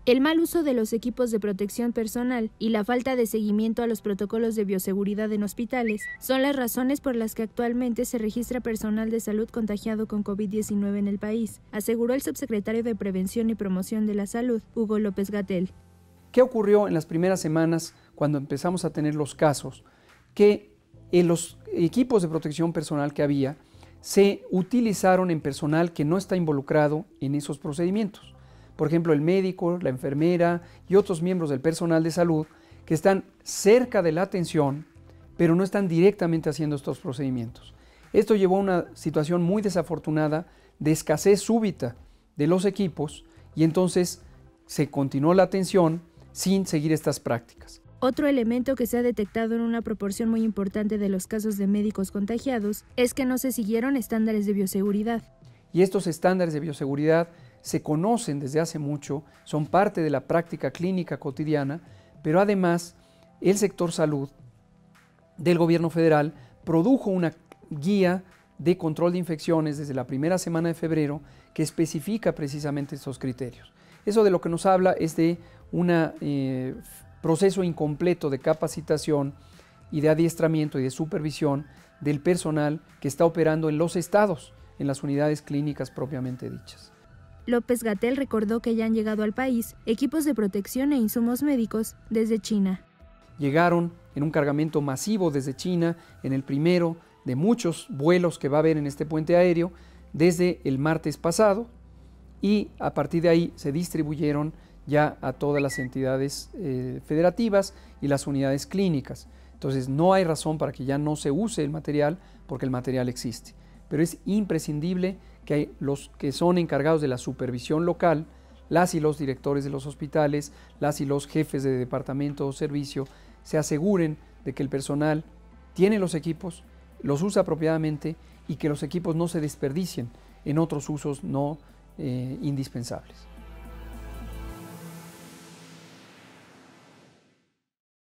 El mal uso de los equipos de protección personal y la falta de seguimiento a los protocolos de bioseguridad en hospitales son las razones por las que actualmente se registra personal de salud contagiado con COVID-19 en el país, aseguró el subsecretario de Prevención y Promoción de la Salud, Hugo López-Gatell. ¿Qué ocurrió en las primeras semanas cuando empezamos a tener los casos? Que en los equipos de protección personal que había se utilizaron en personal que no está involucrado en esos procedimientos. Por ejemplo, el médico, la enfermera y otros miembros del personal de salud que están cerca de la atención, pero no están directamente haciendo estos procedimientos. Esto llevó a una situación muy desafortunada de escasez súbita de los equipos y entonces se continuó la atención sin seguir estas prácticas. Otro elemento que se ha detectado en una proporción muy importante de los casos de médicos contagiados es que no se siguieron estándares de bioseguridad. Y estos estándares de bioseguridad se conocen desde hace mucho, son parte de la práctica clínica cotidiana, pero además el sector salud del gobierno federal produjo una guía de control de infecciones desde la primera semana de febrero que especifica precisamente estos criterios. Eso de lo que nos habla es de un proceso incompleto de capacitación y de adiestramiento y de supervisión del personal que está operando en los estados, en las unidades clínicas propiamente dichas. López-Gatell recordó que ya han llegado al país equipos de protección e insumos médicos desde China. Llegaron en un cargamento masivo desde China, en el primero de muchos vuelos que va a haber en este puente aéreo desde el martes pasado, y a partir de ahí se distribuyeron ya a todas las entidades federativas y las unidades clínicas. Entonces no hay razón para que ya no se use el material porque el material existe. Pero es imprescindible que los que son encargados de la supervisión local, las y los directores de los hospitales, las y los jefes de departamento o servicio, se aseguren de que el personal tiene los equipos, los usa apropiadamente y que los equipos no se desperdicien en otros usos no indispensables.